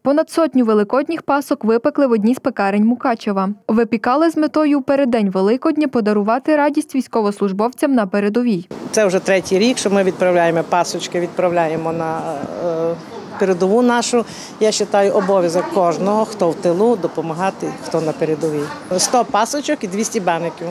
Понад сотню великодніх пасок випекли в одній з пекарень Мукачева. Випікали з метою у переддень Великодня подарувати радість військовослужбовцям на передовій. Це вже третій рік, що ми відправляємо пасочки, відправляємо на передову нашу. Я вважаю, обов'язок кожного, хто в тилу, допомагати, хто на передовій. 100 пасочок і 200 баників.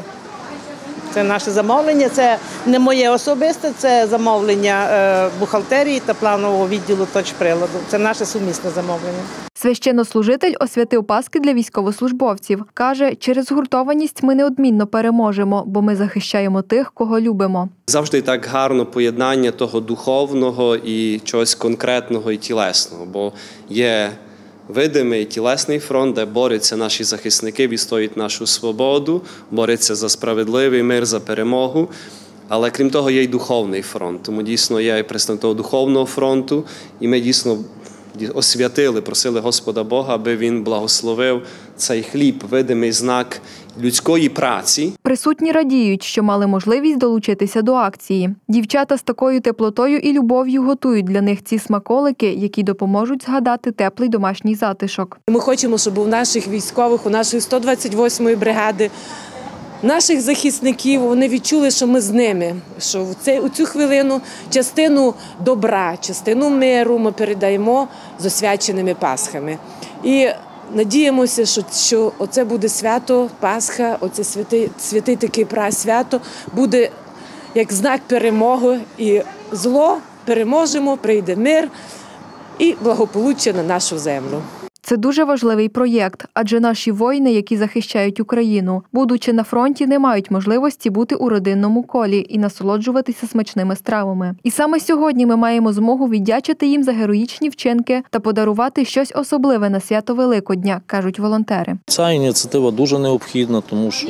Це наше замовлення, це не моє особисте, це замовлення бухгалтерії та планового відділу точприладу. Це наше сумісне замовлення. Священнослужитель освятив паски для військовослужбовців. Каже, через згуртованість ми неодмінно переможемо, бо ми захищаємо тих, кого любимо. Завжди так гарно поєднання того духовного і чогось конкретного і тілесного, бо є видимий тілесний фронт, де борються наші захисники, відстоюють нашу свободу, борються за справедливий мир, за перемогу. Але крім того, є й духовний фронт. Тому дійсно я і представник того духовного фронту, і ми дійсно освятили, просили Господа Бога, аби Він благословив цей хліб, видимий знак людської праці. Присутні радіють, що мали можливість долучитися до акції. Дівчата з такою теплотою і любов'ю готують для них ці смаколики, які допоможуть згадати теплий домашній затишок. Ми хочемо, щоб у наших військових, у нашої 128-ї бригади, наших захисників, вони відчули, що ми з ними, що у цю хвилину частину добра, частину миру ми передаємо з освяченими Пасхами. І надіємося, що оце буде свято, Пасха, оце святий такий свято буде як знак перемоги, і зло переможемо, прийде мир і благополуччя на нашу землю. Це дуже важливий проєкт, адже наші воїни, які захищають Україну, будучи на фронті, не мають можливості бути у родинному колі і насолоджуватися смачними стравами. І саме сьогодні ми маємо змогу віддячити їм за героїчні вчинки та подарувати щось особливе на свято Великодня, кажуть волонтери. Ця ініціатива дуже необхідна, тому що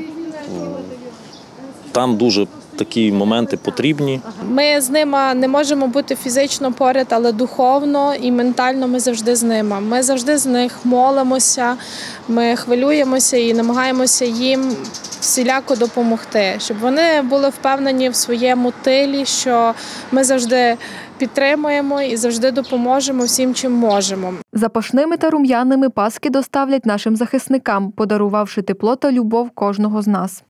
там дуже такі моменти потрібні. Ми з ними не можемо бути фізично поряд, але духовно і ментально ми завжди з ними. Ми завжди з них молимося, ми хвилюємося і намагаємося їм всіляко допомогти, щоб вони були впевнені в своєму тилі, що ми завжди підтримуємо і завжди допоможемо всім, чим можемо. Запашними та рум'яними паски доставлять нашим захисникам, подарувавши тепло та любов кожного з нас.